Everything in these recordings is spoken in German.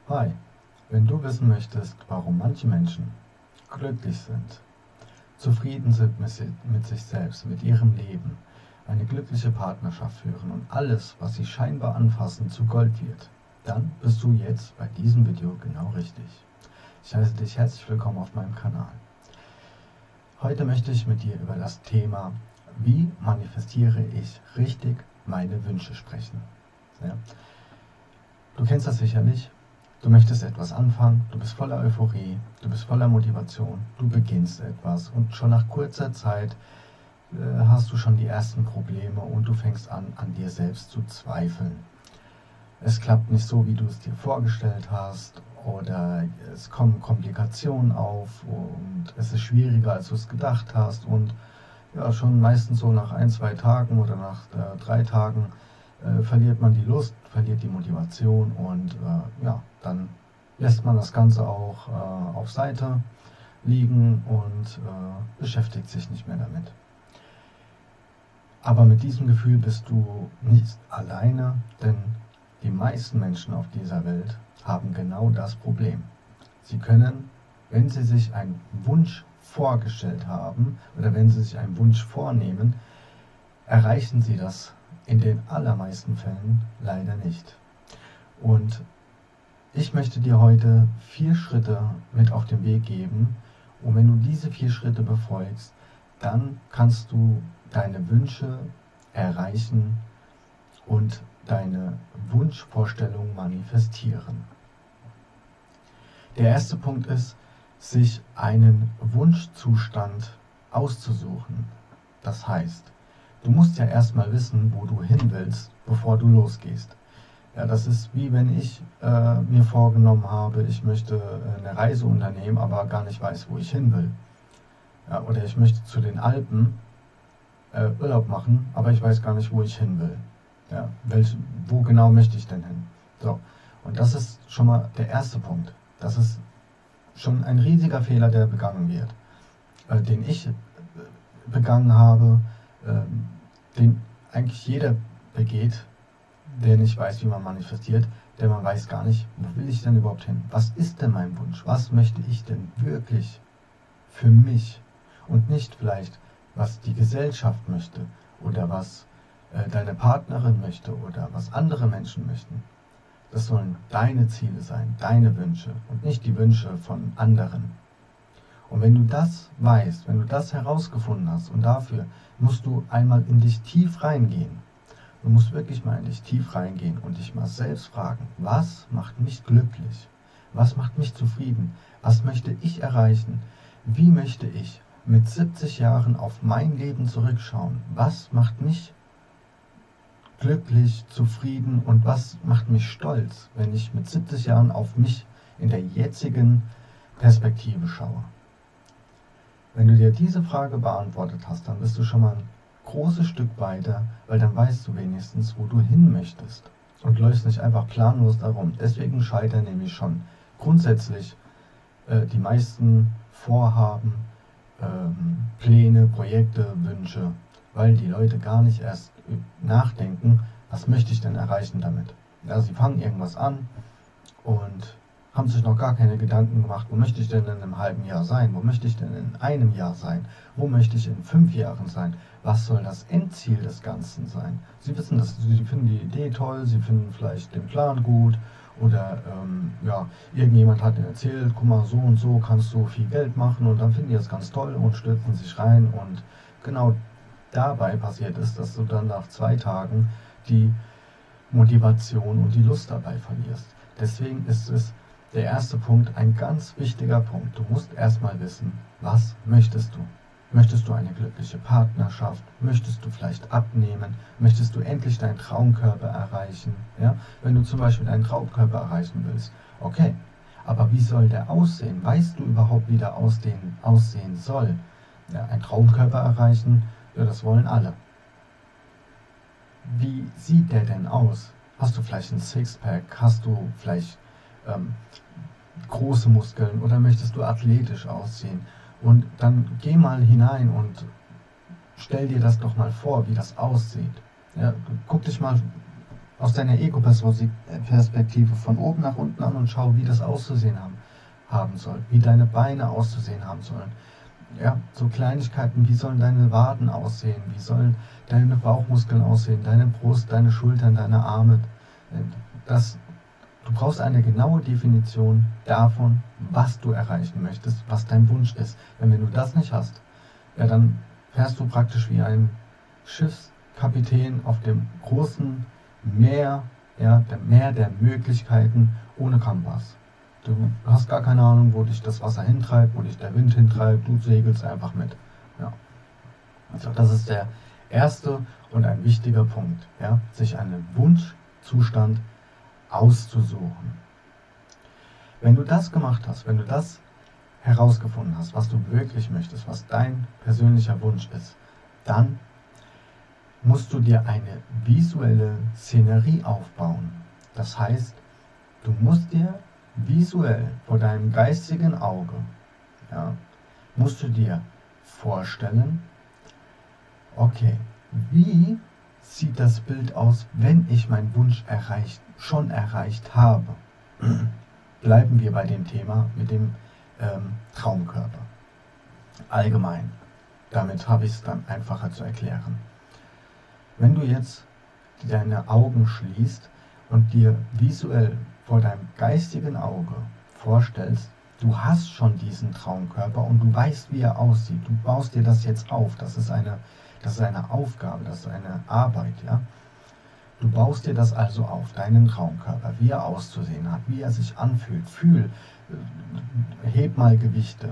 Hi, wenn du wissen möchtest, warum manche Menschen glücklich sind, zufrieden sind mit sich selbst, mit ihrem Leben, eine glückliche Partnerschaft führen und alles, was sie scheinbar anfassen, zu Gold wird, dann bist du jetzt bei diesem Video genau richtig. Ich heiße dich herzlich willkommen auf meinem Kanal. Heute möchte ich mit dir über das Thema, wie manifestiere ich richtig meine Wünsche sprechen. Ja? Du kennst das sicherlich. Du möchtest etwas anfangen, du bist voller Euphorie, du bist voller Motivation, du beginnst etwas und schon nach kurzer Zeit hast du schon die ersten Probleme und du fängst an dir selbst zu zweifeln. Es klappt nicht so, wie du es dir vorgestellt hast, oder es kommen Komplikationen auf und es ist schwieriger, als du es gedacht hast, und ja, schon meistens so nach 1, 2 Tagen oder nach 3 Tagen verliert man die Lust, verliert die Motivation und ja, dann lässt man das Ganze auch auf Seite liegen und beschäftigt sich nicht mehr damit. Aber mit diesem Gefühl bist du nicht alleine, denn die meisten Menschen auf dieser Welt haben genau das Problem. Sie können, wenn sie sich einen Wunsch vorgestellt haben oder wenn sie sich einen Wunsch vornehmen, erreichen sie das in den allermeisten Fällen leider nicht. Und ich möchte dir heute 4 Schritte mit auf den Weg geben, und wenn du diese 4 Schritte befolgst, dann kannst du deine Wünsche erreichen und deine Wunschvorstellung manifestieren. Der erste Punkt ist, sich einen Wunschzustand auszusuchen. Das heißt, du musst ja erstmal wissen, wo du hin willst, bevor du losgehst. Ja, das ist wie wenn ich mir vorgenommen habe, ich möchte eine Reise unternehmen, aber gar nicht weiß, wo ich hin will. Ja, oder ich möchte zu den Alpen Urlaub machen, aber ich weiß gar nicht, wo ich hin will. Ja, wo genau möchte ich denn hin? So, und das ist schon mal der erste Punkt. Das ist schon ein riesiger Fehler, der begangen wird, den ich begangen habe, den eigentlich jeder begeht, der nicht weiß, wie man manifestiert, denn man weiß gar nicht, wo will ich denn überhaupt hin? Was ist denn mein Wunsch? Was möchte ich denn wirklich für mich? Und nicht vielleicht, was die Gesellschaft möchte oder was deine Partnerin möchte oder was andere Menschen möchten. Das sollen deine Ziele sein, deine Wünsche und nicht die Wünsche von anderen. Und wenn du das weißt, wenn du das herausgefunden hast, und dafür musst du einmal in dich tief reingehen. Du musst wirklich mal in dich tief reingehen und dich mal selbst fragen, was macht mich glücklich? Was macht mich zufrieden? Was möchte ich erreichen? Wie möchte ich mit 70 Jahren auf mein Leben zurückschauen? Was macht mich glücklich, zufrieden und was macht mich stolz, wenn ich mit 70 Jahren auf mich in der jetzigen Perspektive schaue? Wenn du dir diese Frage beantwortet hast, dann bist du schon mal ein großes Stück weiter, weil dann weißt du wenigstens, wo du hin möchtest und läufst nicht einfach planlos darum. Deswegen scheitern nämlich schon grundsätzlich die meisten Vorhaben, Pläne, Projekte, Wünsche, weil die Leute gar nicht erst nachdenken, was möchte ich denn erreichen damit. Ja, sie fangen irgendwas an und haben sich noch gar keine Gedanken gemacht, wo möchte ich denn in einem halben Jahr sein, wo möchte ich denn in einem Jahr sein, wo möchte ich in 5 Jahren sein, was soll das Endziel des Ganzen sein. Sie wissen das, sie finden die Idee toll, sie finden vielleicht den Plan gut, oder ja, irgendjemand hat ihnen erzählt, guck mal, so und so kannst du viel Geld machen, und dann finden die das ganz toll und stürzen sich rein, und genau dabei passiert ist, dass du dann nach 2 Tagen die Motivation und die Lust dabei verlierst. Deswegen ist es der erste Punkt ein ganz wichtiger Punkt. Du musst erstmal wissen, was möchtest du? Möchtest du eine glückliche Partnerschaft? Möchtest du vielleicht abnehmen? Möchtest du endlich deinen Traumkörper erreichen? Ja? Wenn du zum Beispiel deinen Traumkörper erreichen willst, okay, aber wie soll der aussehen? Weißt du überhaupt, wie der aussehen soll? Ja, einen Traumkörper erreichen, ja, das wollen alle. Wie sieht der denn aus? Hast du vielleicht ein Sixpack? Hast du vielleicht große Muskeln oder möchtest du athletisch aussehen? Und dann geh mal hinein und stell dir das doch mal vor, wie das aussieht. Ja, guck dich mal aus deiner Ego-Perspektive von oben nach unten an und schau, wie das auszusehen haben soll, wie deine Beine auszusehen haben sollen. Ja, so Kleinigkeiten, wie sollen deine Waden aussehen, wie sollen deine Bauchmuskeln aussehen, deine Brust, deine Schultern, deine Arme. Du brauchst eine genaue Definition davon, was du erreichen möchtest, was dein Wunsch ist. Denn wenn du das nicht hast, ja, dann fährst du praktisch wie ein Schiffskapitän auf dem großen Meer, ja, dem Meer der Möglichkeiten ohne Kompass. Du hast gar keine Ahnung, wo dich das Wasser hintreibt, wo dich der Wind hintreibt, du segelst einfach mit. Ja. Also das ist der erste und ein wichtiger Punkt, ja, sich einen Wunschzustand auszusuchen. Wenn du das gemacht hast, wenn du das herausgefunden hast, was du wirklich möchtest, was dein persönlicher Wunsch ist, dann musst du dir eine visuelle Szenerie aufbauen. Das heißt, du musst dir visuell vor deinem geistigen Auge, ja, musst du dir vorstellen, okay, wie sieht das Bild aus, wenn ich meinen Wunsch schon erreicht habe? Bleiben wir bei dem Thema mit dem Traumkörper. Allgemein. Damit habe ich es dann einfacher zu erklären. Wenn du jetzt deine Augen schließt und dir visuell vor deinem geistigen Auge vorstellst, du hast schon diesen Traumkörper und du weißt, wie er aussieht. Du baust dir das jetzt auf. Das ist eine Aufgabe, das ist eine Arbeit, ja. Du baust dir das also auf, deinen Traumkörper, wie er auszusehen hat, wie er sich anfühlt. Heb mal Gewichte,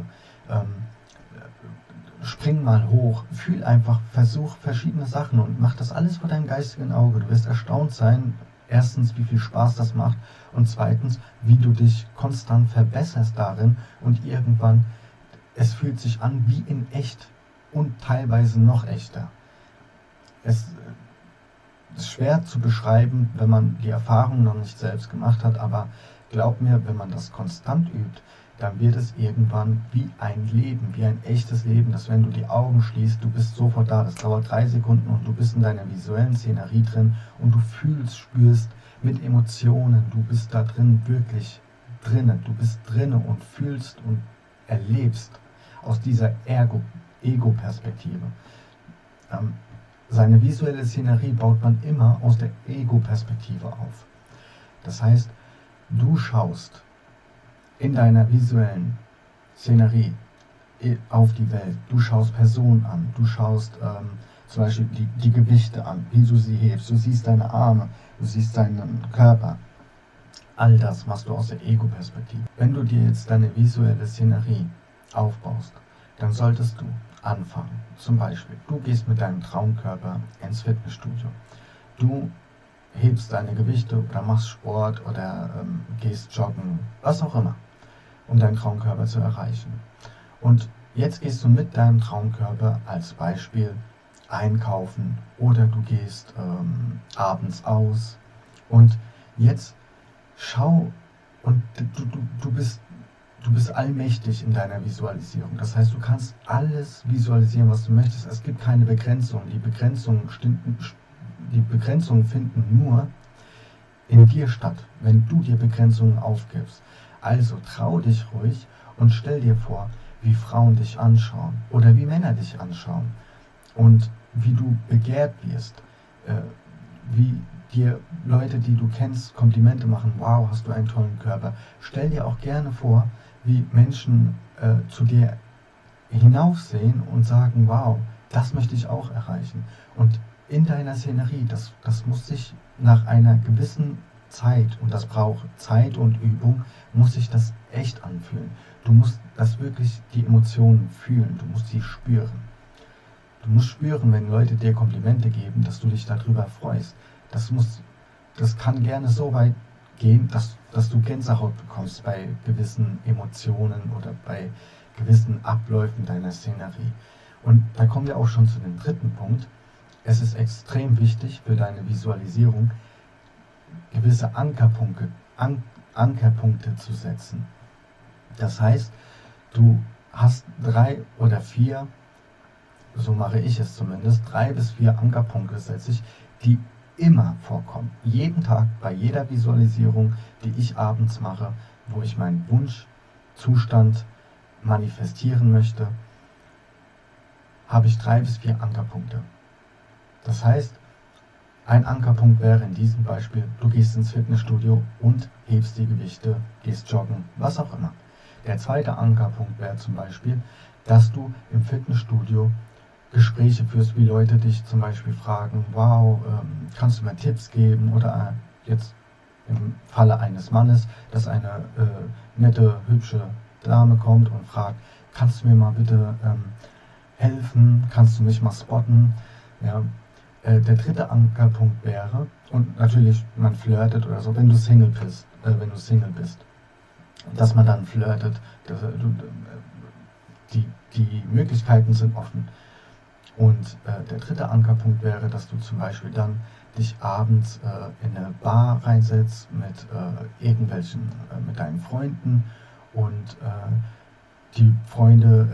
spring mal hoch, fühl einfach, versuch verschiedene Sachen und mach das alles vor deinem geistigen Auge. Du wirst erstaunt sein, erstens, wie viel Spaß das macht und zweitens, wie du dich konstant verbesserst darin und irgendwann, es fühlt sich an wie in echt und teilweise noch echter. Es ist schwer zu beschreiben, wenn man die Erfahrung noch nicht selbst gemacht hat, aber glaub mir, wenn man das konstant übt, dann wird es irgendwann wie ein Leben, wie ein echtes Leben, dass wenn du die Augen schließt, du bist sofort da, das dauert 3 Sekunden und du bist in deiner visuellen Szenerie drin und du fühlst, spürst mit Emotionen, du bist da drin wirklich drinnen, du bist drinnen und fühlst und erlebst aus dieser Ego-Perspektive. Seine visuelle Szenerie baut man immer aus der Ego-Perspektive auf. Das heißt, du schaust in deiner visuellen Szenerie auf die Welt, du schaust Personen an, du schaust zum Beispiel die Gewichte an, wie du sie hebst, du siehst deine Arme, du siehst deinen Körper. All das machst du aus der Ego-Perspektive. Wenn du dir jetzt deine visuelle Szenerie aufbaust, dann solltest du anfangen. Zum Beispiel, du gehst mit deinem Traumkörper ins Fitnessstudio. Du hebst deine Gewichte oder machst Sport oder gehst joggen, was auch immer, um deinen Traumkörper zu erreichen. Und jetzt gehst du mit deinem Traumkörper als Beispiel einkaufen oder du gehst abends aus und jetzt schau und du bist allmächtig in deiner Visualisierung. Das heißt, du kannst alles visualisieren, was du möchtest. Es gibt keine Begrenzung. Die Begrenzungen finden nur in dir statt, wenn du dir Begrenzungen aufgibst. Also trau dich ruhig und stell dir vor, wie Frauen dich anschauen oder wie Männer dich anschauen und wie du begehrt wirst, wie dir Leute, die du kennst, Komplimente machen. Wow, hast du einen tollen Körper. Stell dir auch gerne vor, wie Menschen zu dir hinaufsehen und sagen, wow, das möchte ich auch erreichen. Und in deiner Szenerie, das muss sich nach einer gewissen Zeit, und das braucht Zeit und Übung, muss sich das echt anfühlen. Du musst das wirklich, die Emotionen fühlen, du musst sie spüren. Du musst spüren, wenn Leute dir Komplimente geben, dass du dich darüber freust. Das kann gerne so weit gehen, dass du Gänsehaut bekommst bei gewissen Emotionen oder bei gewissen Abläufen deiner Szenerie. Und da kommen wir auch schon zu dem dritten Punkt. Es ist extrem wichtig für deine Visualisierung, gewisse Ankerpunkte zu setzen. Das heißt, du hast 3 oder 4, so mache ich es zumindest, 3 bis 4 Ankerpunkte setze ich, die immer vorkommen. Jeden Tag, bei jeder Visualisierung, die ich abends mache, wo ich meinen Wunschzustand manifestieren möchte, habe ich 3 bis 4 Ankerpunkte. Das heißt, ein Ankerpunkt wäre in diesem Beispiel, du gehst ins Fitnessstudio und hebst die Gewichte, gehst joggen, was auch immer. Der zweite Ankerpunkt wäre zum Beispiel, dass du im Fitnessstudio Gespräche führst, wie Leute dich zum Beispiel fragen, wow, kannst du mir Tipps geben? Oder jetzt im Falle eines Mannes, dass eine nette, hübsche Dame kommt und fragt, kannst du mir mal bitte helfen? Kannst du mich mal spotten? Ja. Der dritte Ankerpunkt wäre, und natürlich man flirtet oder so, wenn du Single bist, dass man dann flirtet, die Möglichkeiten sind offen. Und der dritte Ankerpunkt wäre, dass du zum Beispiel dann dich abends in eine Bar reinsetzt mit mit deinen Freunden und die Freunde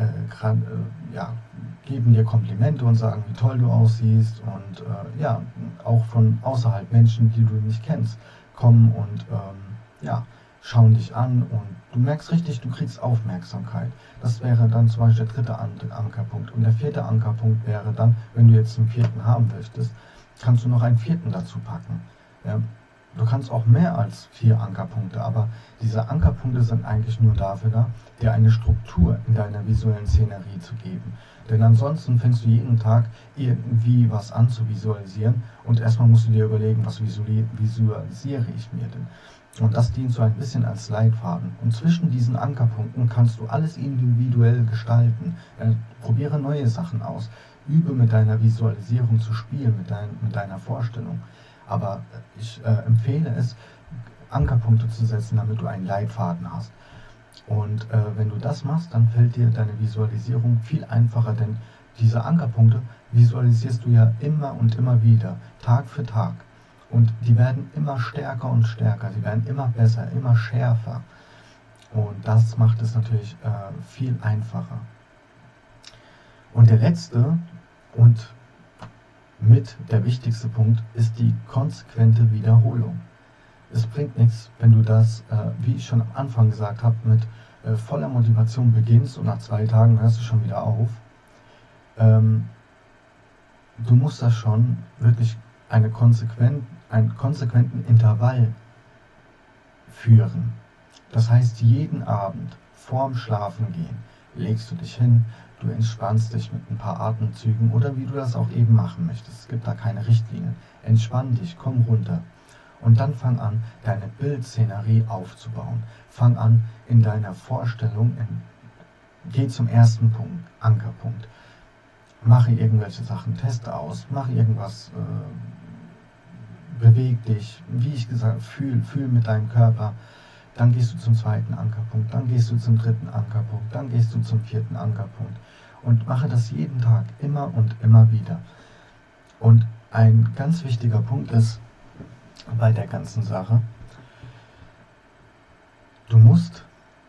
geben dir Komplimente und sagen, wie toll du aussiehst und auch von außerhalb Menschen, die du nicht kennst, kommen und schauen dich an und du merkst richtig, du kriegst Aufmerksamkeit. Das wäre dann zum Beispiel der dritte Ankerpunkt. Und der vierte Ankerpunkt wäre dann, wenn du jetzt einen vierten haben möchtest, kannst du noch einen vierten dazu packen. Ja? Du kannst auch mehr als 4 Ankerpunkte, aber diese Ankerpunkte sind eigentlich nur dafür da, dir eine Struktur in deiner visuellen Szenerie zu geben. Denn ansonsten fängst du jeden Tag irgendwie was an zu visualisieren und erstmal musst du dir überlegen, was visualisiere ich mir denn? Und das dient so ein bisschen als Leitfaden. Und zwischen diesen Ankerpunkten kannst du alles individuell gestalten. Probiere neue Sachen aus. Übe mit deiner Visualisierung zu spielen, mit deiner Vorstellung. Aber ich empfehle es, Ankerpunkte zu setzen, damit du einen Leitfaden hast. Und wenn du das machst, dann fällt dir deine Visualisierung viel einfacher, denn diese Ankerpunkte visualisierst du ja immer und immer wieder, Tag für Tag. Und die werden immer stärker und stärker, sie werden immer besser, immer schärfer. Und das macht es natürlich viel einfacher. Und der letzte und mit der wichtigste Punkt ist die konsequente Wiederholung. Es bringt nichts, wenn du das, wie ich schon am Anfang gesagt habe, mit voller Motivation beginnst und nach 2 Tagen hörst du schon wieder auf. Du musst das schon wirklich einen konsequenten Intervall führen. Das heißt, jeden Abend vorm Schlafengehen legst du dich hin, du entspannst dich mit ein paar Atemzügen oder wie du das auch eben machen möchtest. Es gibt da keine Richtlinien. Entspann dich, komm runter. Und dann fang an, deine Bildszenerie aufzubauen. Fang an, in deiner Vorstellung, geh zum ersten Punkt, Ankerpunkt. Mache irgendwelche Sachen, teste aus, mache irgendwas, beweg dich, wie ich gesagt habe, fühl mit deinem Körper. Dann gehst du zum zweiten Ankerpunkt, dann gehst du zum dritten Ankerpunkt, dann gehst du zum vierten Ankerpunkt. Und mache das jeden Tag, immer und immer wieder. Und ein ganz wichtiger Punkt ist bei der ganzen Sache, du musst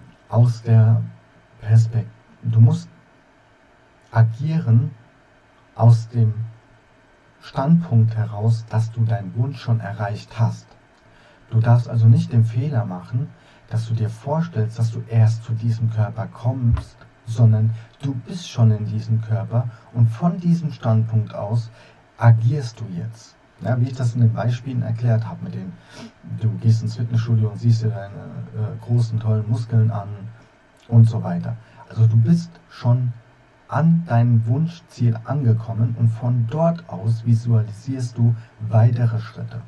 agieren aus dem Standpunkt heraus, dass du deinen Wunsch schon erreicht hast. Du darfst also nicht den Fehler machen, dass du dir vorstellst, dass du erst zu diesem Körper kommst, sondern du bist schon in diesem Körper und von diesem Standpunkt aus agierst du jetzt. Ja, wie ich das in den Beispielen erklärt habe, du gehst ins Fitnessstudio und siehst dir deine großen, tollen Muskeln an und so weiter. Also du bist schon an deinem Wunschziel angekommen und von dort aus visualisierst du weitere Schritte.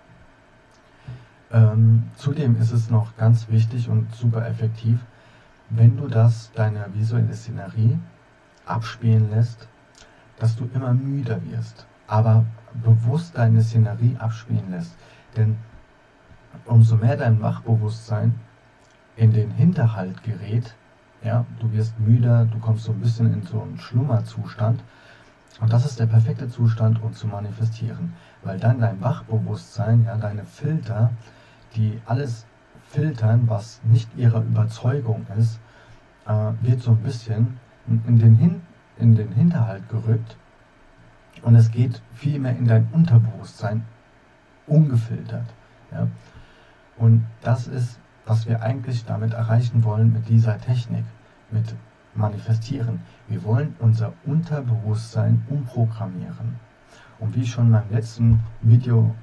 Zudem ist es noch ganz wichtig und super effektiv, wenn du deine visuelle Szenerie abspielen lässt, dass du immer müder wirst, aber bewusst deine Szenerie abspielen lässt. Denn umso mehr dein Wachbewusstsein in den Hinterhalt gerät, ja, du wirst müder, du kommst so ein bisschen in so einen Schlummerzustand. Und das ist der perfekte Zustand, um zu manifestieren. Weil dann dein Wachbewusstsein, ja, deine Filter, die alles filtern, was nicht ihrer Überzeugung ist, wird so ein bisschen in den Hinterhalt gerückt. Und es geht viel mehr in dein Unterbewusstsein ungefiltert. Ja? Und das ist, was wir eigentlich damit erreichen wollen mit dieser Technik, mit Manifestieren. Wir wollen unser Unterbewusstsein umprogrammieren. Und wie ich schon in meinem letzten Video,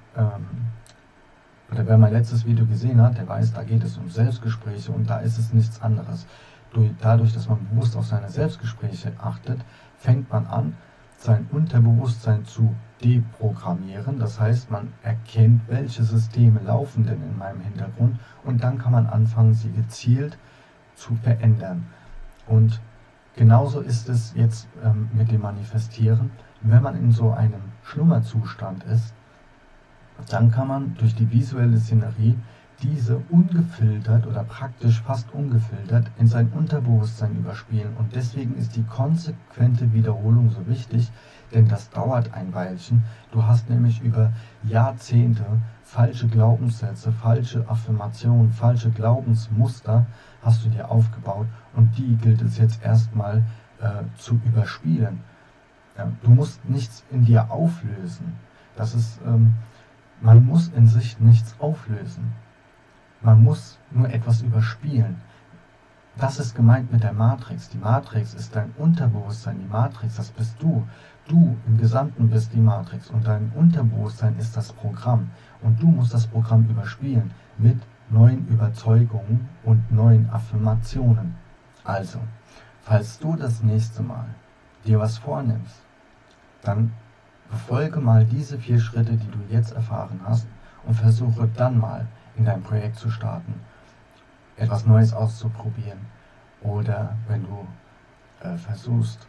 oder wer mein letztes Video gesehen hat, der weiß, da geht es um Selbstgespräche und da ist es nichts anderes. Dadurch, dass man bewusst auf seine Selbstgespräche achtet, fängt man an, sein Unterbewusstsein zu deprogrammieren. Das heißt, man erkennt, welche Systeme laufen denn in meinem Hintergrund und dann kann man anfangen, sie gezielt zu verändern. Und genauso ist es jetzt mit dem Manifestieren. Wenn man in so einem Schlummerzustand ist, dann kann man durch die visuelle Szenerie diese ungefiltert oder praktisch fast ungefiltert in sein Unterbewusstsein überspielen. Und deswegen ist die konsequente Wiederholung so wichtig, denn das dauert ein Weilchen. Du hast nämlich über Jahrzehnte falsche Glaubenssätze, falsche Affirmationen, falsche Glaubensmuster hast du dir aufgebaut und die gilt es jetzt erstmal zu überspielen. Du musst nichts in dir auflösen. Das ist, man muss in sich nichts auflösen. Man muss nur etwas überspielen. Das ist gemeint mit der Matrix. Die Matrix ist dein Unterbewusstsein. Die Matrix, das bist du. Du im Gesamten bist die Matrix und dein Unterbewusstsein ist das Programm. Und du musst das Programm überspielen mit neuen Überzeugungen und neuen Affirmationen. Also, falls du das nächste Mal dir was vornimmst, dann befolge mal diese 4 Schritte, die du jetzt erfahren hast und versuche dann mal in dein Projekt zu starten, etwas Neues auszuprobieren oder wenn du versuchst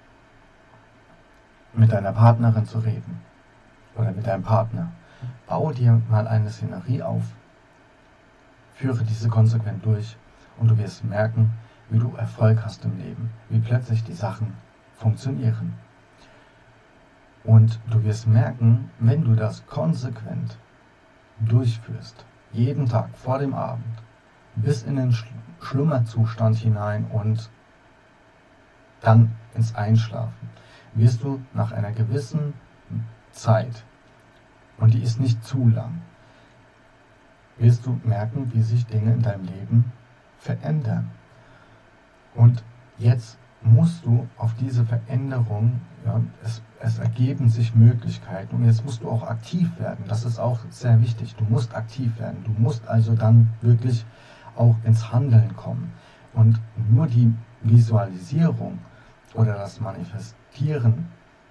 mit deiner Partnerin zu reden oder mit deinem Partner, baue dir mal eine Szenerie auf, führe diese konsequent durch und du wirst merken, wie du Erfolg hast im Leben, wie plötzlich die Sachen funktionieren. Und du wirst merken, wenn du das konsequent durchführst, jeden Tag vor dem Abend, bis in den Schlummerzustand hinein und dann ins Einschlafen, wirst du nach einer gewissen Zeit, und die ist nicht zu lang, wirst du merken, wie sich Dinge in deinem Leben verändern. Und jetzt musst du auf diese Veränderung, es ergeben sich Möglichkeiten und jetzt musst du auch aktiv werden. Das ist auch sehr wichtig. Du musst aktiv werden. Du musst also dann wirklich auch ins Handeln kommen. Und nur die Visualisierung oder das Manifestieren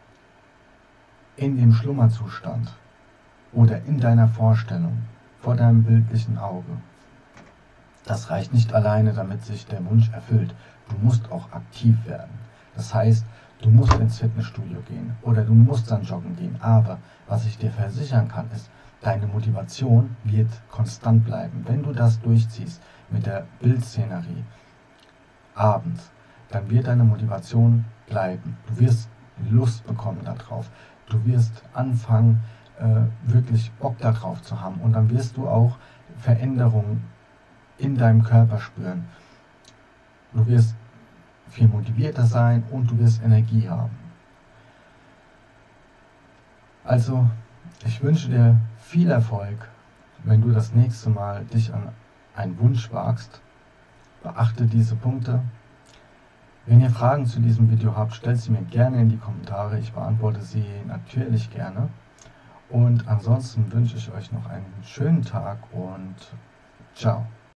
in dem Schlummerzustand oder in deiner Vorstellung vor deinem bildlichen Auge, das reicht nicht alleine, damit sich der Wunsch erfüllt. Du musst auch aktiv werden. Das heißt, du musst ins Fitnessstudio gehen oder du musst dann joggen gehen. Aber was ich dir versichern kann, ist, deine Motivation wird konstant bleiben. Wenn du das durchziehst mit der Bildszenerie abends, dann wird deine Motivation bleiben. Du wirst Lust bekommen darauf. Du wirst anfangen, wirklich Bock darauf zu haben. Und dann wirst du auch Veränderungen in deinem Körper spüren. Du wirst viel motivierter sein und du wirst Energie haben. Also, ich wünsche dir viel Erfolg, wenn du das nächste Mal dich an einen Wunsch wagst. Beachte diese Punkte. Wenn ihr Fragen zu diesem Video habt, stellt sie mir gerne in die Kommentare. Ich beantworte sie natürlich gerne. Und ansonsten wünsche ich euch noch einen schönen Tag und ciao.